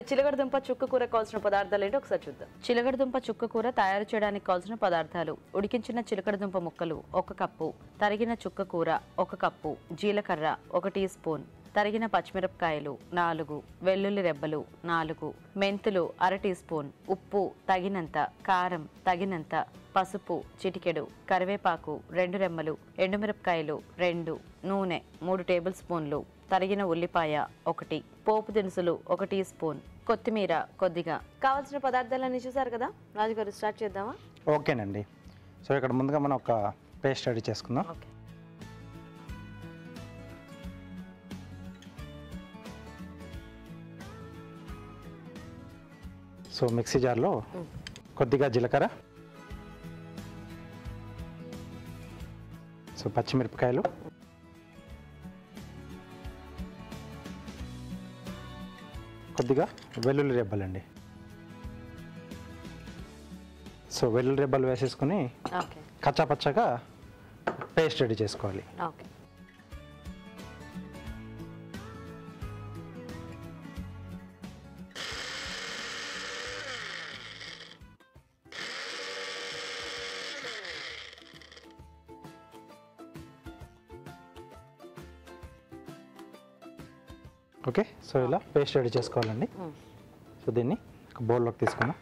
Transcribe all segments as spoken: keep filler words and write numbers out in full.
చిలకడదుంప చుక్క కూర కావాల్సిన పదార్థాలు ఏంటో ఒకసారి చూద్దాం. చిలకడదుంప చుక్క కూర తయారు చేయడానికి కావాల్సిన పదార్థాలు: ఉడికించిన చిలకడదుంప ముక్కలు ఒక కప్పు, తరిగిన చుక్క కూర ఒక కప్పు, జీలకర్ర ఒక టీ స్పూన్, తరిగిన పచ్చిమిరపకాయలు నాలుగు, వెల్లుల్లి రెబ్బలు నాలుగు, మెంతులు అర టీ స్పూన్, ఉప్పు తగినంత, కారం తగినంత, పసుపు చిటికెడు, కరివేపాకు రెండు రెమ్మలు, ఎండుమిరపకాయలు రెండు, నూనె మూడు టేబుల్ స్పూన్లు, తరిగిన ఉల్లిపాయ ఒకటి, పోపు దినుసులు ఒక టీ స్పూన్, కొత్తిమీర కొద్దిగా. కావాల్సిన పదార్థాలన్నీ చూసారు కదా రాజుగారు, స్టార్ట్ చేద్దామా? ఓకేనండి. సో ఇక్కడ ముందుగా మనం ఒక పేస్ట్ రెడీ చేసుకుందాం. ఓకే. సో మిక్సీ జార్లో కొద్దిగా జీలకర్ర, సో పచ్చిమిరపకాయలు, కొద్దిగా వెల్లుల్లి రెబ్బలండి. సో వెల్లుల్లి రెబ్బలు వేసేసుకుని కచ్చా పచ్చగా పేస్ట్ రెడీ చేసుకోవాలి. ఓకే. ఓకే. సో ఇలా పేస్ట్ రెడీ చేసుకోవాలండి. సో దీన్ని ఒక బౌల్లోకి తీసుకున్నాం.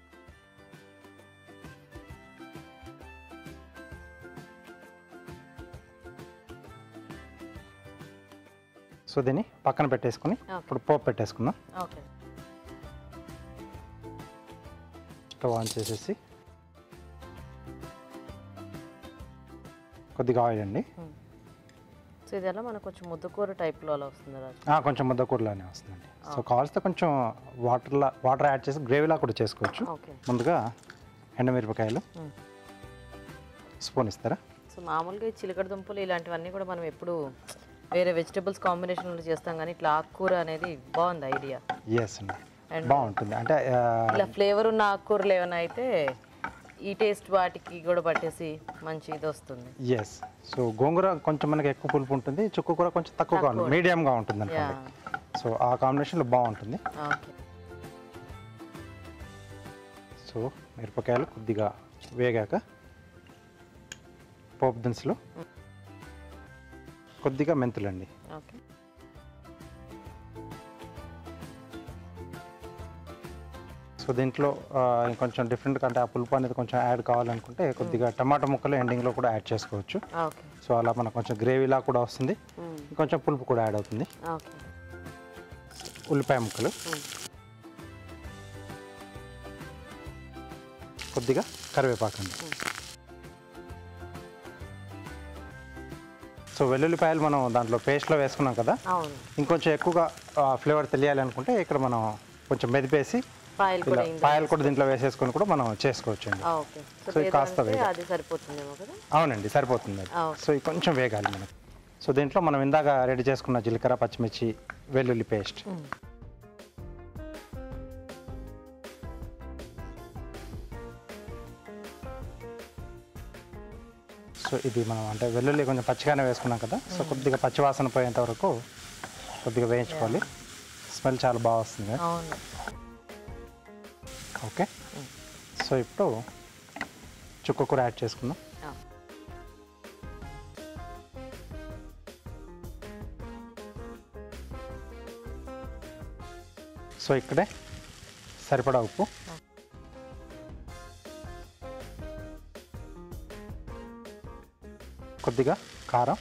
సో దీన్ని పక్కన పెట్టేసుకుని ఇప్పుడు పోపు పెట్టేసుకుందాం. స్టవ్ ఆన్ చేసేసి కొద్దిగా ఆయిల్ అండి. సో ఇదెలా మనకు కొంచెం ముద్దకూర టైప్లో అలా వస్తుంది రాజు? కొంచెం ముద్దకూరలానే వస్తుందండి. సో కావాల్సితే కొంచెం వాటర్లా వాటర్ యాడ్ చేసి గ్రేవీలా కూడా చేసుకోవచ్చు. ముందుగా ఎండుమిరపకాయలు స్పూన్ ఇస్తారా? సో మామూలుగా ఈ చిలకడ దుంపలు ఇలాంటివన్నీ కూడా మనం ఎప్పుడు వేరే వెజిటబుల్స్ కాంబినేషన్లో చేస్తాం, కానీ ఇట్లా ఆకుకూర అనేది బాగుంది ఐడియా. ఎస్ అండి, బాగుంటుంది. అంటే ఇలా ఫ్లేవర్ ఉన్న ఆకుకూరలు ఏమైనా అయితే ఈ టేస్ట్ వాటికి కూడా పట్టేసి మంచి ఇది వస్తుంది. ఎస్. సో గోంగూర కొంచెం మనకి ఎక్కువ పులుపు ఉంటుంది, చుక్క కూర కొంచెం తక్కువగా ఉంటుంది, మీడియంగా ఉంటుంది అనుకోండి. సో ఆ కాంబినేషన్లో బాగుంటుంది. సో మిరపకాయలు కొద్దిగా వేగాక పోపు దినుసులు, కొద్దిగా మెంతులండి. ఓకే. సో దీంట్లో ఇంకొంచెం డిఫరెంట్ అంటే ఆ పులుపు అనేది కొంచెం యాడ్ కావాలనుకుంటే కొద్దిగా టమాటా ముక్కలు ఎండింగ్లో కూడా యాడ్ చేసుకోవచ్చు. సో అలా మనకు కొంచెం గ్రేవీలా కూడా వస్తుంది, కొంచెం పులుపు కూడా యాడ్ అవుతుంది. ఉల్లిపాయ ముక్కలు, కొద్దిగా కరివేపాకు అండి. సో వెల్లుల్లిపాయలు మనం దాంట్లో పేస్ట్లో వేసుకున్నాం కదా, ఇంకొంచెం ఎక్కువగా ఫ్లేవర్ తెలియాలి అనుకుంటే ఇక్కడ మనం కొంచెం మెదిపేసి పాయలు కూడా దీంట్లో వేసేసుకొని కూడా మనం చేసుకోవచ్చు అండి. సో కాస్త అవునండి, సరిపోతుంది. సో ఇది కొంచెం వేగాలి మనకి. సో దీంట్లో మనం ఇందాక రెడీ చేసుకున్న జీలకర్ర, పచ్చిమిర్చి, వెల్లుల్లి పేస్ట్, సో ఇది మనం అంటే వెల్లుల్లి కొంచెం పచ్చిగానే వేసుకున్నాం కదా, సో కొద్దిగా పచ్చివాసన పోయేంత వరకు కొద్దిగా వేయించుకోవాలి. స్మెల్ చాలా బాగా వస్తుంది. ఓకే. సో ఇప్పుడు చుక్క కూర యాడ్ చేసుకుందాం. సో ఇక్కడే సరిపడా ఉప్పు, కొద్దిగా కారం,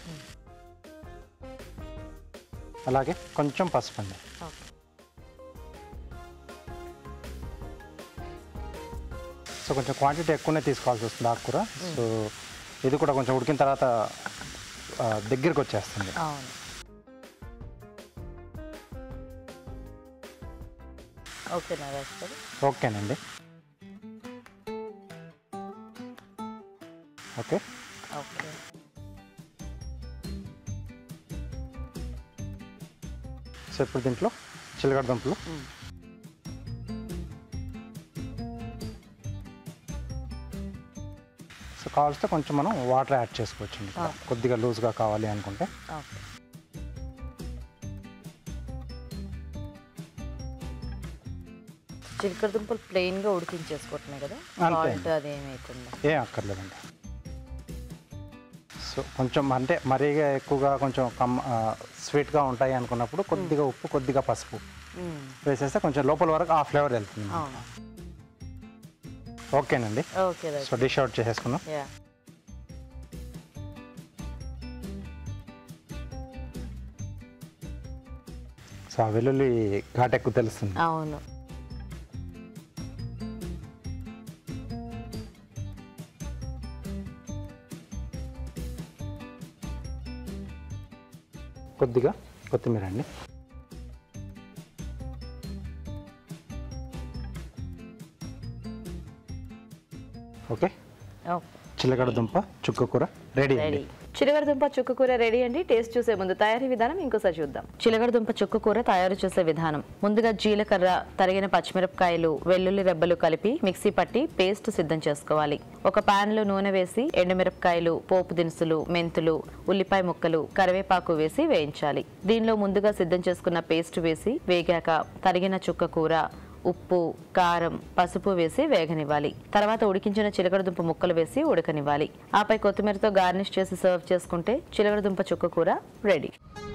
అలాగే కొంచెం పసుపు అండి. సో కొంచెం క్వాంటిటీ ఎక్కువనే తీసుకోవాల్సి వస్తుంది ఆకుకూర. సో ఇది కూడా కొంచెం ఉడికిన తర్వాత దగ్గరికి వచ్చేస్తుంది. ఓకేనండి. ఓకే. సో ఇప్పుడు దీంట్లో చిలకడ దుంపలు, సో కావాల్సితే కొంచెం మనం వాటర్ యాడ్ చేసుకోవచ్చు, కొద్దిగా లూజ్గా కావాలి అనుకుంటే. చిలకడ దుంపలు ప్లెయిన్గా ఉడికించేసుకుంటున్నాయి కదా, సాల్ట్ అది ఏమైతుందా? ఏం అక్కర్లేదండి. సో కొంచెం అంటే మరీగా ఎక్కువగా కొంచెం కమ్ స్వీట్గా ఉంటాయి అనుకున్నప్పుడు కొద్దిగా ఉప్పు కొద్దిగా పసుపు వేసేస్తే కొంచెం లోపల వరకు ఆ ఫ్లేవర్ వెళ్తుంది. ఓకేనండి. ఓకే, సో డిష్ అవుట్ చేసేసుకున్నాం. సో ఆ వెల్లుల్లి ఘాట్ ఎక్కువ తెలుస్తుంది. అవును. కొద్దిగా కొత్తిమీర అండి. ఓకే, చిలకడ దుంప చుక్క కూర రెడీ అండి. చిలకడ దుంప చుక్క కూర రెడీ అండి. టేస్ట్ చూసే ముందు తయారీ విధానం ఇంకోసారి చూద్దాం. చిలకడ దుంప చుక్క కూర తయారు చేసే విధానం: ముందుగా జీలకర్ర, తరిగిన పచ్చిమిరపకాయలు, వెల్లుల్లి రెబ్బలు కలిపి మిక్సీ పట్టి పేస్ట్ సిద్ధం చేసుకోవాలి. ఒక పాన్ లో నూనె వేసి ఎండుమిరపకాయలు, పోపు దినుసులు, మెంతులు, ఉల్లిపాయ ముక్కలు, కరివేపాకు వేసి వేయించాలి. దీనిలో ముందుగా సిద్ధం చేసుకున్న పేస్ట్ వేసి వేగాక తరిగిన చుక్క కూర, ఉప్పు, కారం, పసుపు వేసి వేగనివ్వాలి. తర్వాత ఉడికించిన చిలకడ దుంప ముక్కలు వేసి ఉడకనివ్వాలి. ఆపై కొత్తిమీరతో గార్నిష్ చేసి సర్వ్ చేసుకుంటే చిలకడ దుంప చుక్క కూర రెడీ.